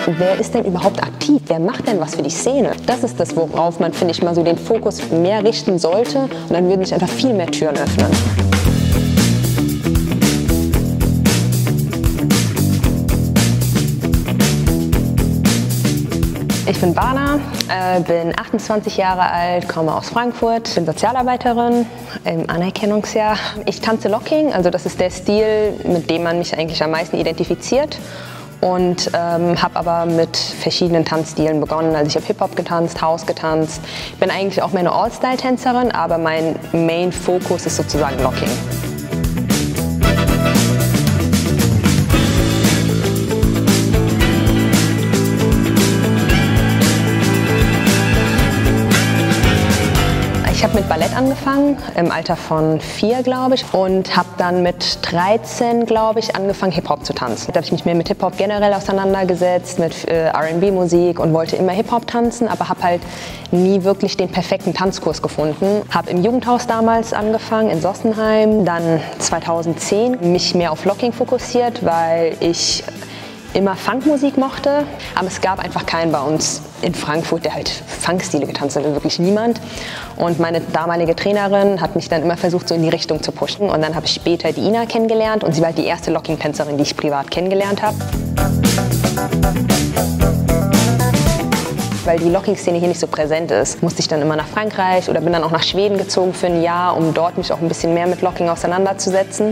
wer ist denn überhaupt aktiv? Wer macht denn was für die Szene? Das ist das, worauf man, finde ich, mal so den Fokus mehr richten sollte. Und dann würden sich einfach viel mehr Türen öffnen. Ich bin Bana, bin 28 Jahre alt, komme aus Frankfurt, bin Sozialarbeiterin im Anerkennungsjahr. Ich tanze Locking, also das ist der Stil, mit dem man mich eigentlich am meisten identifiziert. Und habe aber mit verschiedenen Tanzstilen begonnen. Also ich habe Hip-Hop getanzt, House getanzt. Ich bin eigentlich auch mehr eine All-Style-Tänzerin, aber mein Main-Fokus ist sozusagen Locking. Ich habe mit Ballett angefangen, im Alter von 4, glaube ich, und habe dann mit 13, glaube ich, angefangen, Hip-Hop zu tanzen. Da habe ich mich mehr mit Hip-Hop generell auseinandergesetzt, mit R&B-Musik und wollte immer Hip-Hop tanzen, aber habe halt nie wirklich den perfekten Tanzkurs gefunden. Habe im Jugendhaus damals angefangen, in Sossenheim, dann 2010 mich mehr auf Locking fokussiert, weil ich immer Funkmusik mochte, aber es gab einfach keinen bei uns in Frankfurt, der halt Funkstile getanzt hat, wirklich niemand. Und meine damalige Trainerin hat mich dann immer versucht, so in die Richtung zu pushen. Und dann habe ich später die Ina kennengelernt und sie war halt die erste Locking-Tänzerin, die ich privat kennengelernt habe. Weil die Locking-Szene hier nicht so präsent ist, musste ich dann immer nach Frankreich oder bin dann auch nach Schweden gezogen für ein Jahr, um dort mich auch ein bisschen mehr mit Locking auseinanderzusetzen.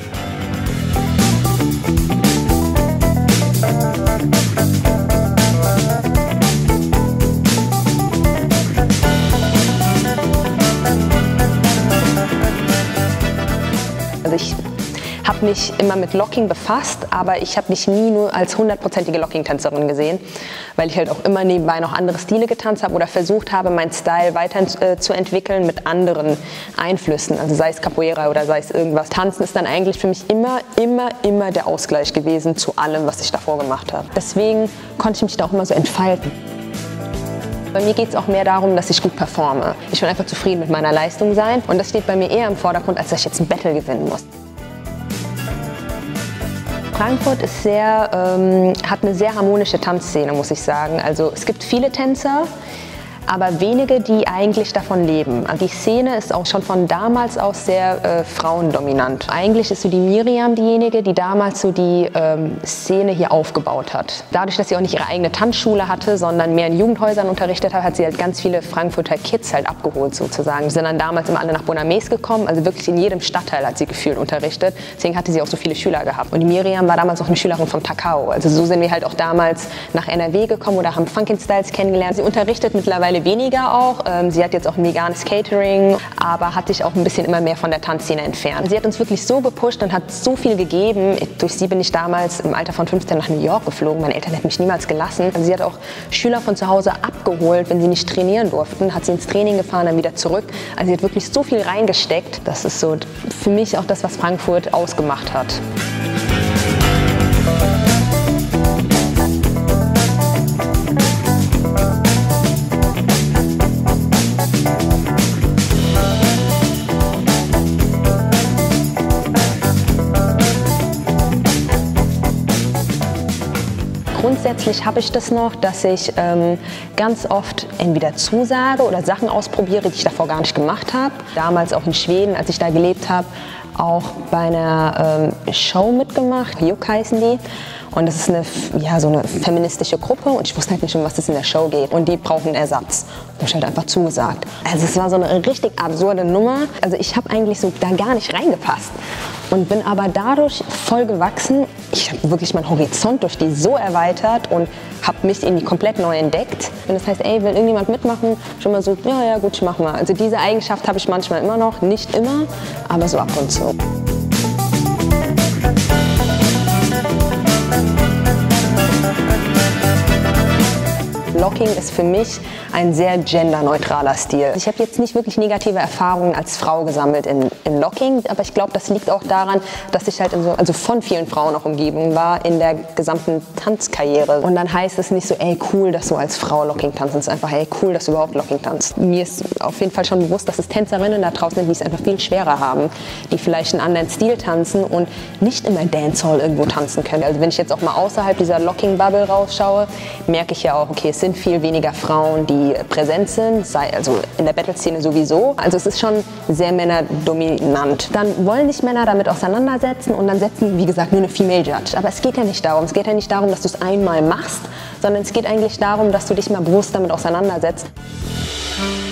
Also ich habe mich immer mit Locking befasst, aber ich habe mich nie nur als 100%ige Locking-Tänzerin gesehen, weil ich halt auch immer nebenbei noch andere Stile getanzt habe oder versucht habe, meinen Style weiter zu entwickeln mit anderen Einflüssen, also sei es Capoeira oder sei es irgendwas. Tanzen ist dann eigentlich für mich immer der Ausgleich gewesen zu allem, was ich davor gemacht habe. Deswegen konnte ich mich da auch immer so entfalten. Bei mir geht es auch mehr darum, dass ich gut performe. Ich will einfach zufrieden mit meiner Leistung sein und das steht bei mir eher im Vordergrund, als dass ich jetzt ein Battle gewinnen muss. Frankfurt ist hat eine sehr harmonische Tanzszene, muss ich sagen. Also es gibt viele Tänzer, aber wenige, die eigentlich davon leben. Die Szene ist auch schon von damals aus sehr frauendominant. Eigentlich ist so die Miriam diejenige, die damals so die Szene hier aufgebaut hat. Dadurch, dass sie auch nicht ihre eigene Tanzschule hatte, sondern mehr in Jugendhäusern unterrichtet hat, hat sie halt ganz viele Frankfurter Kids halt abgeholt sozusagen. Die sind dann damals immer alle nach Bonames gekommen, also wirklich in jedem Stadtteil hat sie gefühlt unterrichtet. Deswegen hatte sie auch so viele Schüler gehabt. Und die Miriam war damals auch eine Schülerin vom Takao. Also so sind wir halt auch damals nach NRW gekommen oder haben Funkin' Styles kennengelernt. Sie unterrichtet mittlerweile weniger auch. Sie hat jetzt auch ein veganes Catering, aber hat sich auch ein bisschen immer mehr von der Tanzszene entfernt. Sie hat uns wirklich so gepusht und hat so viel gegeben. Durch sie bin ich damals im Alter von 15 nach New York geflogen. Meine Eltern hätten mich niemals gelassen. Also sie hat auch Schüler von zu Hause abgeholt, wenn sie nicht trainieren durften. Hat sie ins Training gefahren, dann wieder zurück. Also sie hat wirklich so viel reingesteckt. Das ist so für mich auch das, was Frankfurt ausgemacht hat. Grundsätzlich habe ich das noch, dass ich ganz oft entweder zusage oder Sachen ausprobiere, die ich davor gar nicht gemacht habe. Damals auch in Schweden, als ich da gelebt habe, auch bei einer Show mitgemacht. Juk heißen die. Und das ist so eine feministische Gruppe und ich wusste halt nicht, um was es in der Show geht. Und die brauchen Ersatz. Und ich habe halt einfach zugesagt. Also es war so eine richtig absurde Nummer. Also ich habe eigentlich so da gar nicht reingepasst. Und bin aber dadurch voll gewachsen. Ich habe wirklich meinen Horizont durch die so erweitert und habe mich irgendwie komplett neu entdeckt. Und das heißt, ey, will irgendjemand mitmachen? Schon mal so, ja gut, ich mach mal. Also diese Eigenschaft habe ich manchmal immer noch, nicht immer, aber so ab und zu. Locking ist für mich ein sehr genderneutraler Stil. Ich habe jetzt nicht wirklich negative Erfahrungen als Frau gesammelt in Locking, aber ich glaube, das liegt auch daran, dass ich halt also von vielen Frauen auch umgeben war in der gesamten Tanzkarriere. Und dann heißt es nicht so, ey cool, dass du als Frau Locking tanzt. Es ist einfach, ey cool, dass du überhaupt Locking tanzt. Mir ist auf jeden Fall schon bewusst, dass es Tänzerinnen da draußen sind, die es einfach viel schwerer haben, die vielleicht einen anderen Stil tanzen und nicht immer Dancehall irgendwo tanzen können. Also wenn ich jetzt auch mal außerhalb dieser Locking-Bubble rausschaue, merke ich ja auch, okay, es sind viel weniger Frauen, die präsent sind, also in der Battle-Szene sowieso. Also es ist schon sehr männerdominant. Dann wollen sich Männer damit auseinandersetzen und dann setzen, wie gesagt, nur eine Female Judge. Aber es geht ja nicht darum. Es geht ja nicht darum, dass du es einmal machst, sondern es geht eigentlich darum, dass du dich mal bewusst damit auseinandersetzt.